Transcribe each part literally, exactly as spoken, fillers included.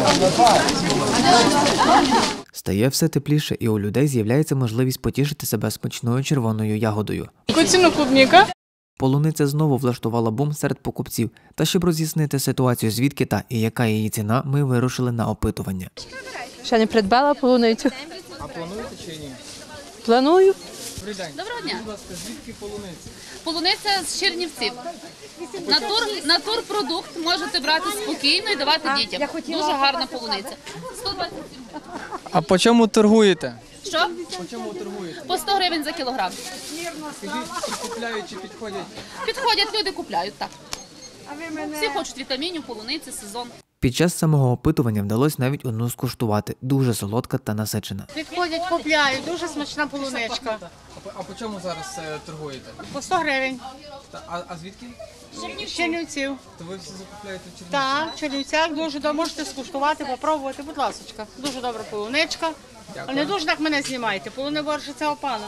Стає все тепліше, і у людей з'являється можливість потішити себе смачною червоною ягодою. Яку ціну клубніка? Полуниця знову влаштувала бум серед покупців. Та щоб роз'яснити ситуацію, звідки та і яка її ціна, ми вирушили на опитування. Ще не придбала полуницю. А плануєте чи ні? Планую. Добрий день. Доброго дня. Будь ласка, звідки полуниця? Полуниця з Чернівців. Натур, натурпродукт можете брати спокійно і давати дітям. Дуже гарна полуниця. сто двадцять сім. А по чому торгуєте? Що? По чому торгуєте? По сто гривень за кілограм. Скажіть, чи купляють, чи підходять? Підходять, люди купляють, так. Всі хочуть вітамінів, полуниці, сезон. Під час самого опитування вдалося навіть одну скуштувати. Дуже солодка та насичена. Підходять, купляють, дуже смачна полуничка. А по, а по чому зараз е, торгуєте? По сто гривень. Та, а, а звідки? З Чернівців. То ви всі закупляєте в Чернівці? Так, в Чернівцях дуже добре. Можете скуштувати, попробувати, будь ласка. Дуже добра полуничка. Але не дуже так мене знімайте. Полуни борщ це опана.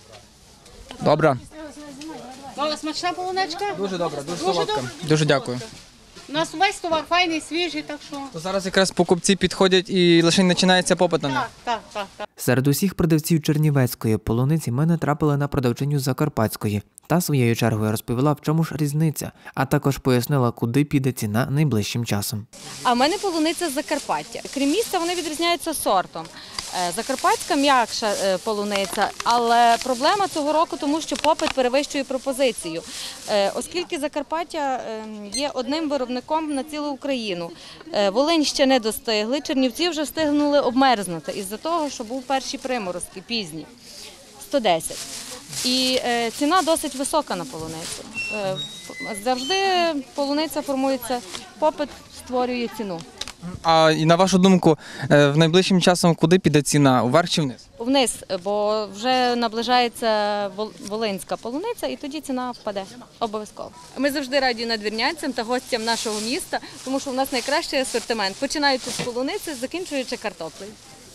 Добре. Але смачна полуничка? Дуже добре, дуже, Дуже солодка. добре. Дуже дякую. У нас весь товар файний, свіжий, так що... То зараз якраз покупці підходять і лише починається попит на них. Так, так, так, так. Серед усіх продавців чернівецької полуниці ми натрапили на продавчиню закарпатської. Та своєю чергою розповіла, в чому ж різниця, а також пояснила, куди піде ціна найближчим часом. А в мене полуниця з Закарпаття. Крім міста, вони відрізняються сортом. Е, Закарпатська м'якша е, полуниця, але проблема цього року, тому що попит перевищує пропозицію. Е, Оскільки Закарпаття е, є одним виробником на цілу Україну. Е, Волинь ще не достигли, Чернівці вже встигнули обмерзнути із-за того, що був перші приморозки, пізні, сто десять. І е, ціна досить висока на полуницю. Е, завжди полуниця формується, попит створює ціну. А і на вашу думку, е, в найближчим часом куди піде ціна? Уверх чи вниз? Вниз, бо вже наближається вол- волинська полуниця, і тоді ціна впаде обов'язково. Ми завжди раді надвірнянцям та гостям нашого міста, тому що у нас найкращий асортимент, починаючи з полуниці, закінчуючи картоплею.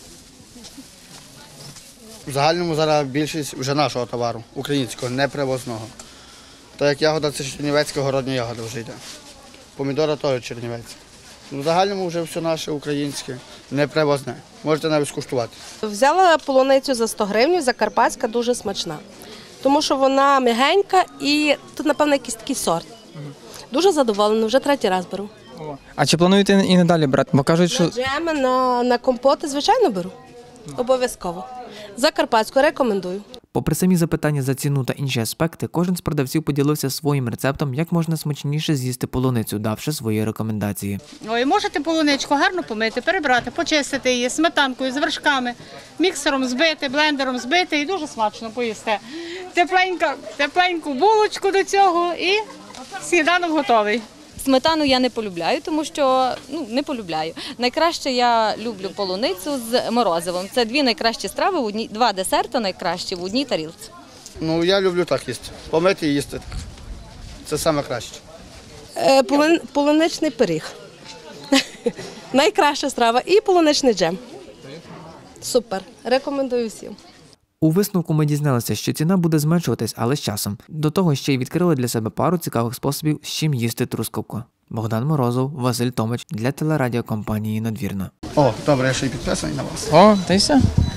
В загальному зараз більшість вже нашого товару, українського, не привозного. Так як ягода це чернівецька, городня ягода вже йде. Помідора теж чернівецька. Ну, в загальному вже все наше українське, не привозне. Можете навіть скуштувати. Взяла полуницю за сто гривень, закарпатська дуже смачна. Тому що вона м'ягенька і тут, напевно, якийсь такий сорт. Дуже задоволена, вже третій раз беру. А чи плануєте і надалі брати? Бо кажуть, що... На джеми, на, на компоти, звичайно, беру. Обов'язково. Закарпатську рекомендую. Попри самі запитання за ціну та інші аспекти, кожен з продавців поділився своїм рецептом, як можна смачніше з'їсти полуницю, давши свої рекомендації. Ой, можете полуничку гарно помити, перебрати, почистити її сметанкою, з вершками, міксером збити, блендером збити і дуже смачно поїсте. Тепленька, тепленьку булочку до цього і сніданок готовий. Сметану я не полюбляю, тому що, ну, не полюбляю. Найкраще я люблю полуницю з морозивом. Це дві найкращі страви, в одній, два десерти найкращі в одній тарілці. Ну, я люблю так їсти. Помити і їсти так. Це саме краще. Е, полун- полуничний пиріг. Найкраща страва. І полуничний джем. Супер. Рекомендую всім. У висновку ми дізналися, що ціна буде зменшуватись, але з часом. До того ще й відкрили для себе пару цікавих способів, з чим їсти трускавку. Богдан Морозов, Василь Томич для телерадіокомпанії «Надвірна». О, добре, я ще й підписаний на вас. О, та й все.